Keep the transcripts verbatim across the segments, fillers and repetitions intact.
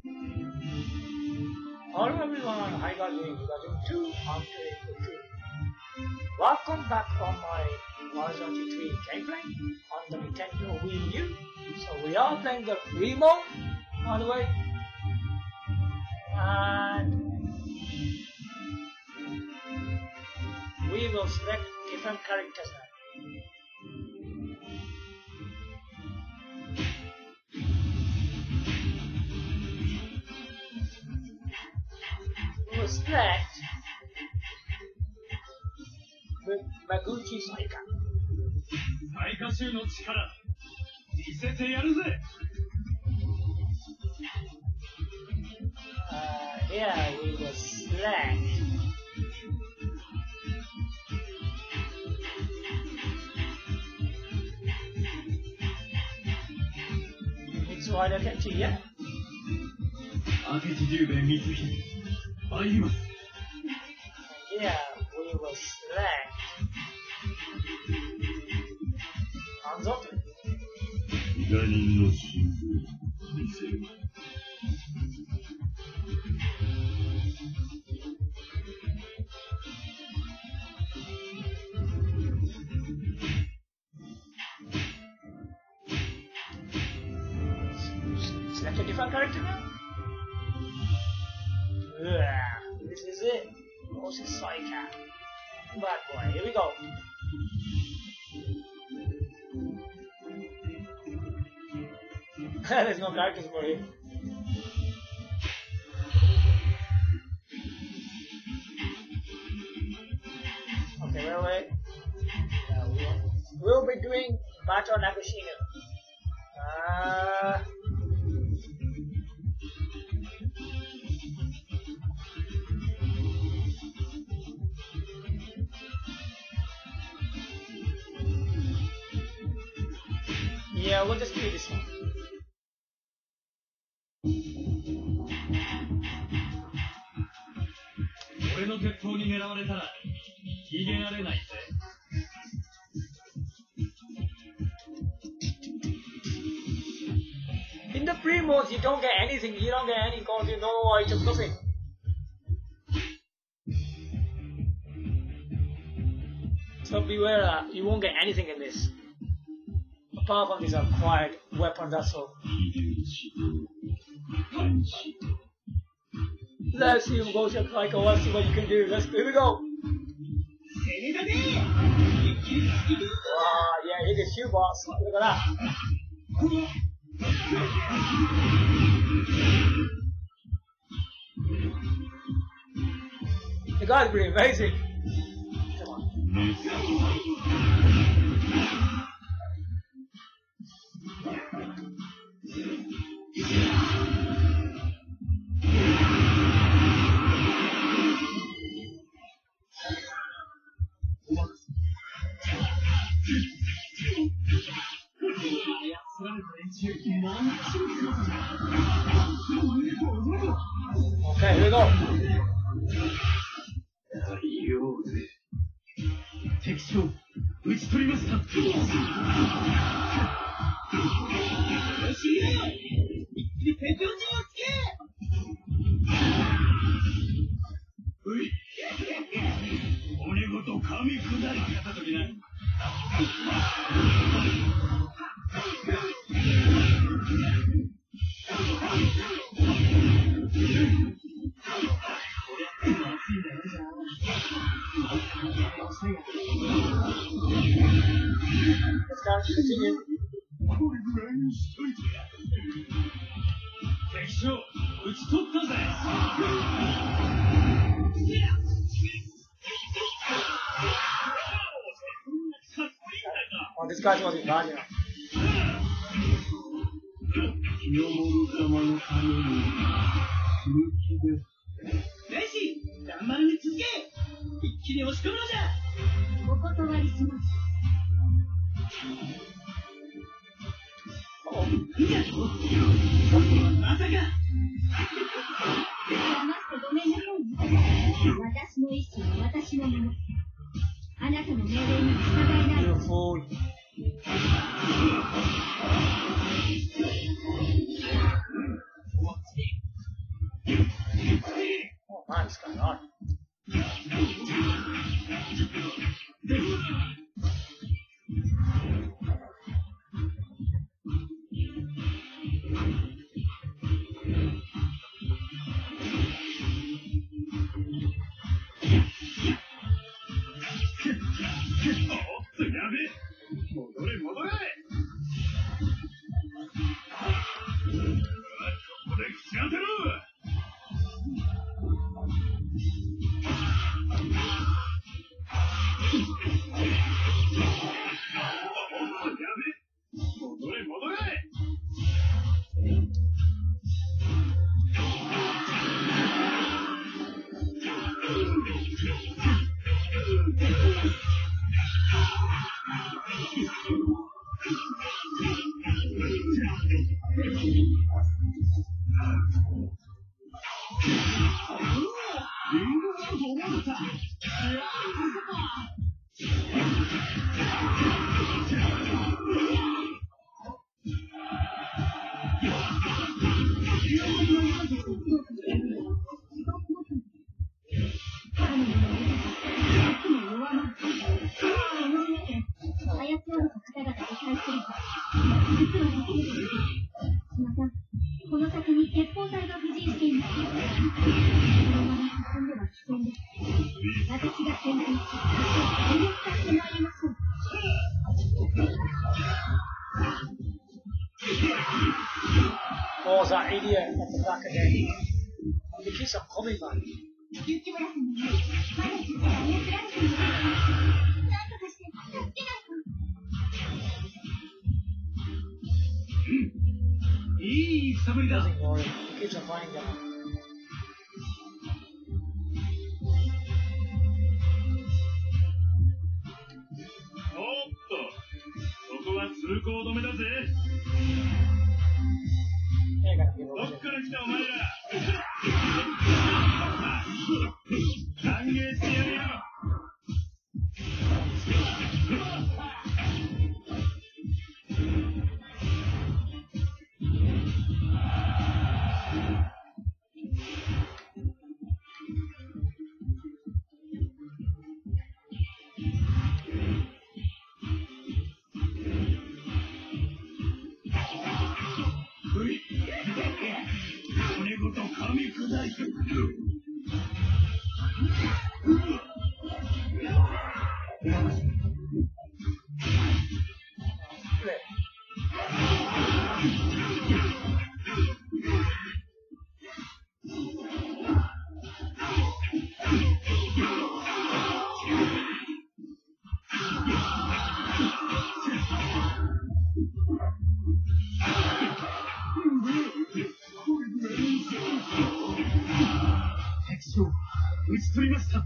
Hello everyone, how you guys doing? You guys doing too? I'm doing good too. Welcome back on my Mario twenty-three gameplay on the Nintendo Wii U. So we are playing the Remo, by the way. And we will select different characters now. We will select with Maguchi Saika. Saikaの力見せてやるぜ。 Uh, here we will select Mitsuhara Tetsuya. 明智十兵光秀参ります。 Here we will select Hanzoku. 伊賀人の真髄見せる。 Select a different character now. Yeah, this is it. Moses Saika. Bad boy, here we go. There's no characters for him. Okay, wait, wait. Uh, we'll, we'll be doing Bato Nagashino. Uh, yeah, we'll just do this one. 俺の鉄砲に狙われたら逃げられないぜ。 In the free modes, you don't get anything. You don't get any calls. You know, I took nothing. So beware, uh, you won't get anything in this. Apart from these acquired weapons, that's all. Let's see what goes like. Let's see what you can do. Let's here we go. Wow, yeah, he can shoot, boss. Look at that. The guy's pretty amazing. Come on. Okay, here we go. ようぜ。敵将討ち取りました。よし、一気に天井陣をつけ。うい。骨ごと噛み砕いてやったときな。 Let's go. Continue. 敵将討ち取ったぜ。 Oh, this guy's wasn't bad, you know. 清盛様のために本気で。レシ、頑張りに続け。一気に押し込むのじゃ。 お断りします。 Oh. まさか。 黙ってごめんなさいね。私の意志は私のもの。あなたの命令に従いない。 Beautiful. What's going on? Oh, that idiot at the back again. He keeps on coming, man. 雪村さんの家、まだ実は操られている。なんとかして助けないと。 いい戦ぶりだ。 Doesn't ignore him. He keeps on fighting down. おっと、そこは通行止めだぜ。 Ain't gonna give ど up. っから来たお前ら。歓迎してやるよ。骨ごと噛み砕いてくる。 撃ち取りました。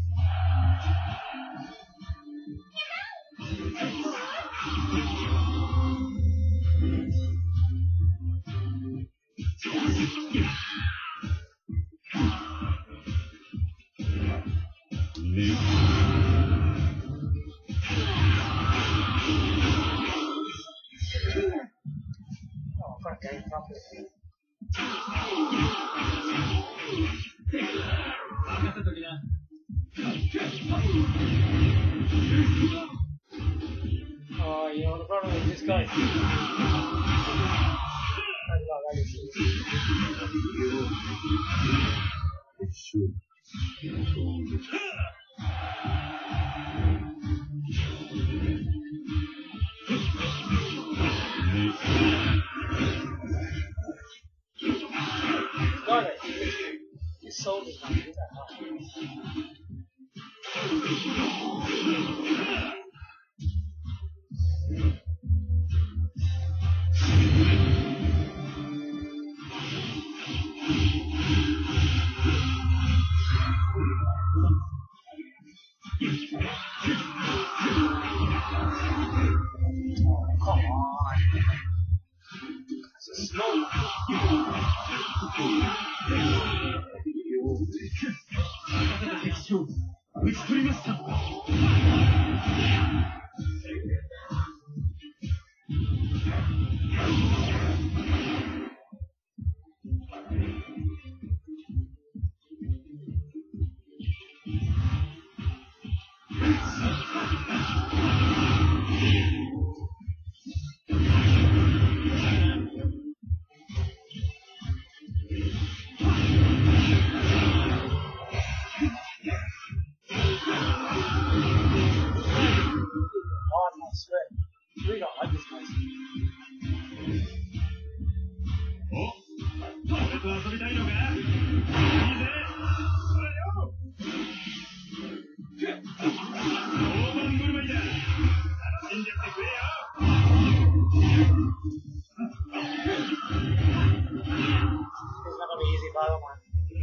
Oh, fuck, I ain't properly. 任せときな。 Oh, you know, the problem is this guy. I'm not ready to Got it. His soul is not good at all. Come on. That's a slow one. 撃ち取りました。 と遊びたいのか？いいぜ。ほらよ。大盤振る舞いだ。楽しんじゃってくれよ。 It's not gonna be easy, bottom one.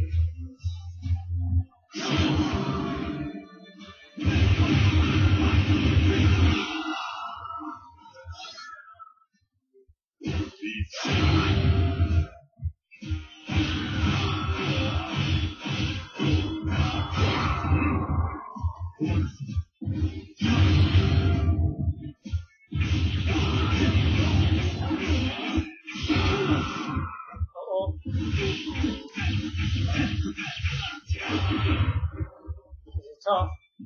Uh-oh. Is it tough?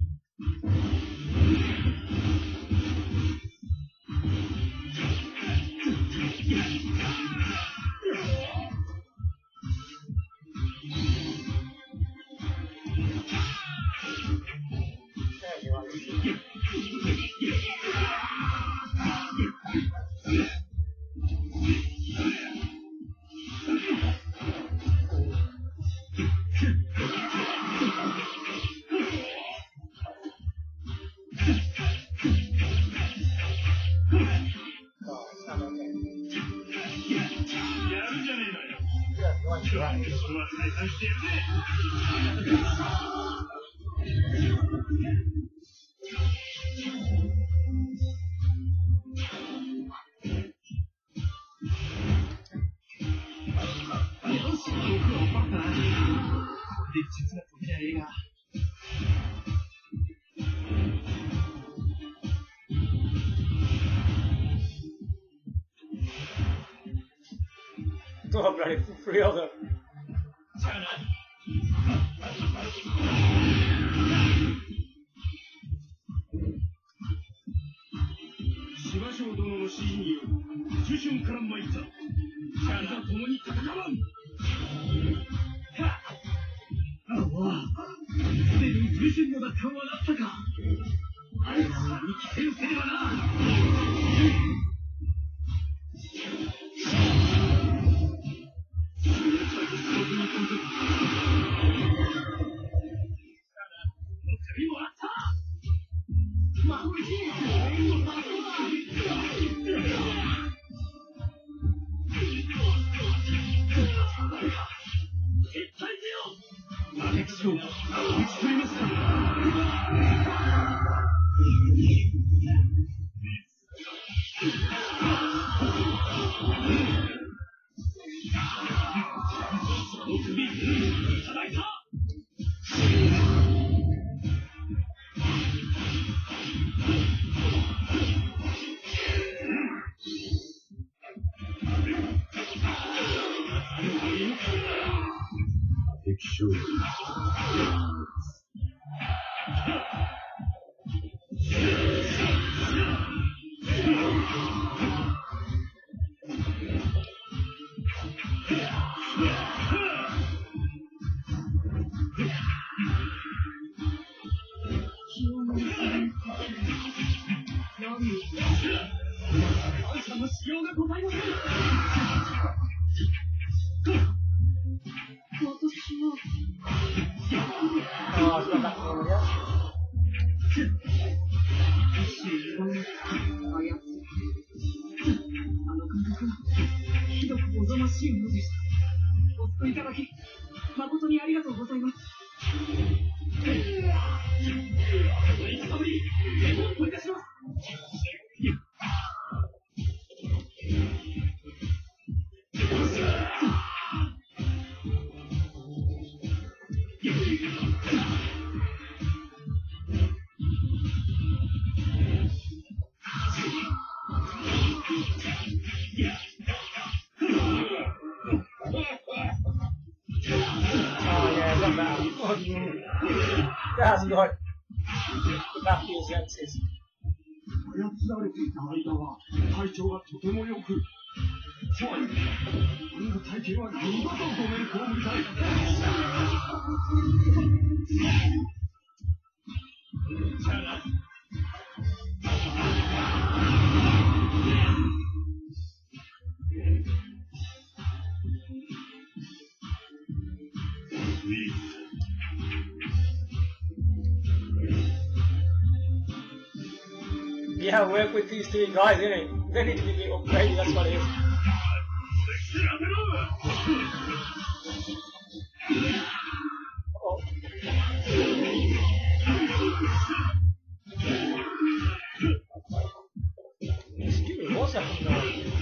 There you are. Oh, it's not okay. やるじゃねえのよ。 Good, you want to 今 run. 日は解散してやるぜ。よし、僕はバカだ。これで実が解けりゃええが。 Oh, bloody for real though. じゃあな。芝生殿の指示による受春から参った。じゃあな、共に戦わん。はっ。ああ、すでに受春の奪還はなったか。あれらは生きてゆせねばな。 Oh, it's not that cool, yeah? ひどくおぞましいものでした。お救いいただき、誠にありがとうございます。いつかぶり、全部取り出します。 That's good. That feels senses. 操られていた間は体調がとても良く、つまり俺の体験は二度とごめんこを見たい。じゃあな。 Yeah, work with these three guys, innit? They need to be upgraded, that's what it is. Oh. Excuse me, what's happening now?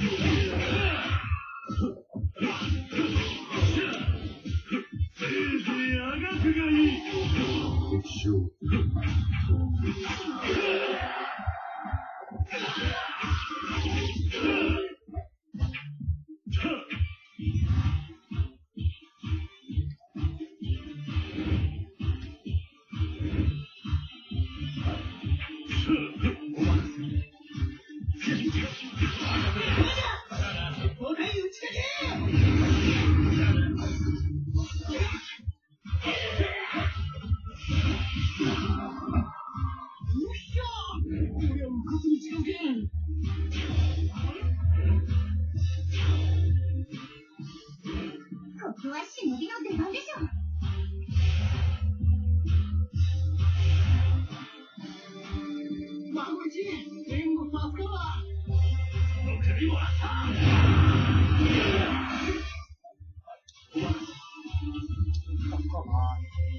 ここは忍びの出番でしょ。 孫一援護助かるわ。 その首もあった。 Come on.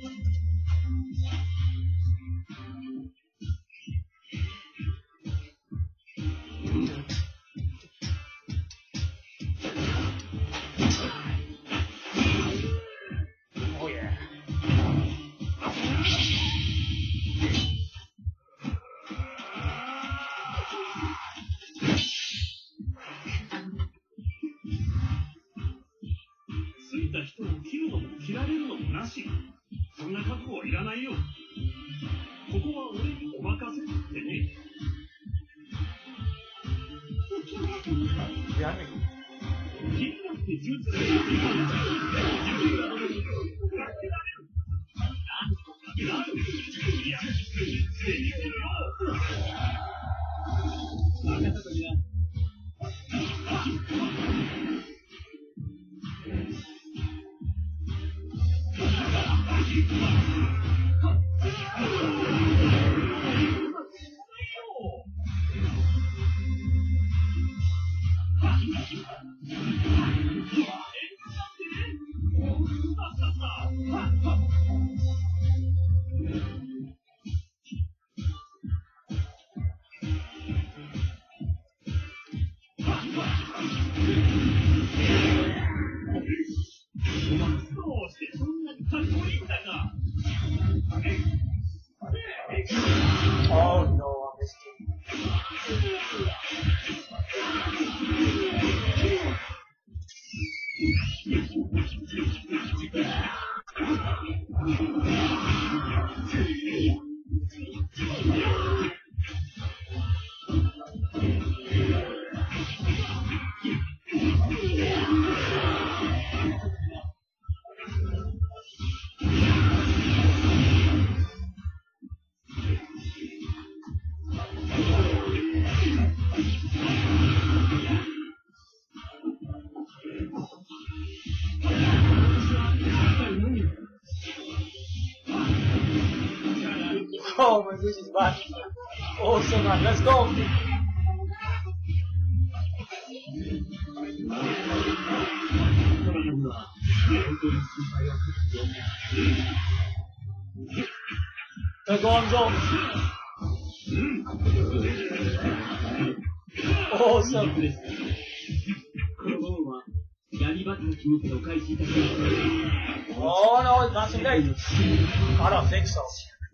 Oh yeah. Behind me. Oh no, I missed it. Oh my goodness, man. Awesome, man. Let's go. The Gonzo. Awesome. Oh no, it's not too late. I don't think so.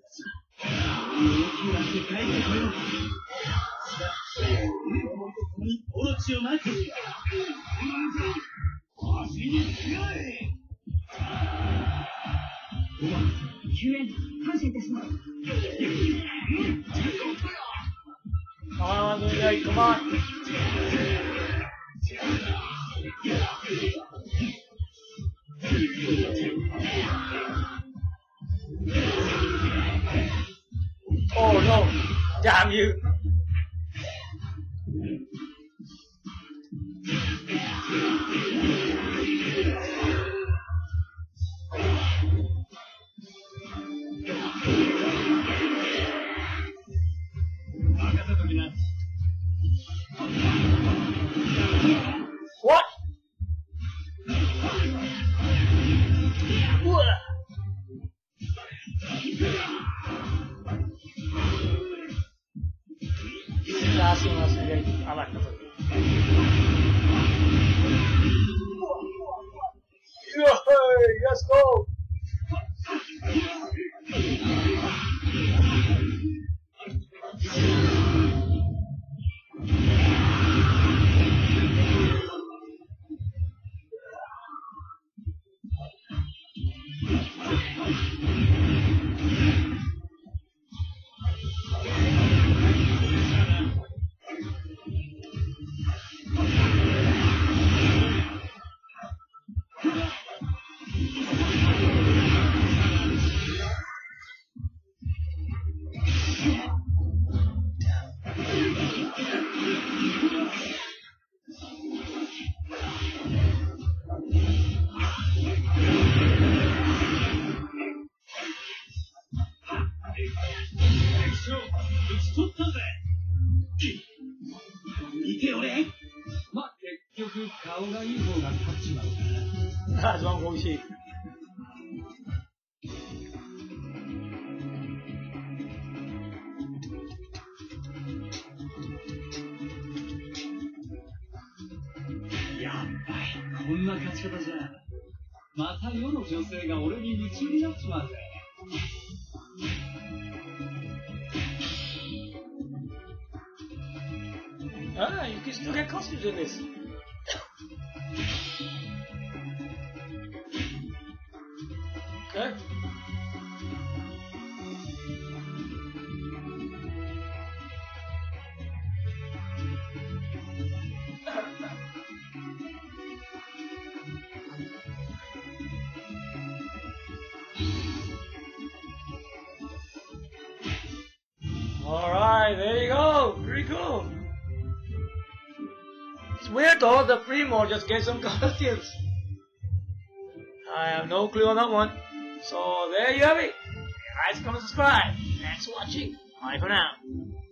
Come on, Lunae, come on. Oh no, damn you. ラスシーンはすごい上がったという。Let's go! That's one whole sheep. Yeah, こんな勝ち方じゃ、また世の女性が俺に夢中になっちまうぜ。 Ah, you can still get costumes in this. Okay. Alright, there you go. Pretty cool. It's weird though, the Primo just gave some costumes. I have no clue on that one. So there you have it. Guys, comment, subscribe. Thanks for watching. Bye for now.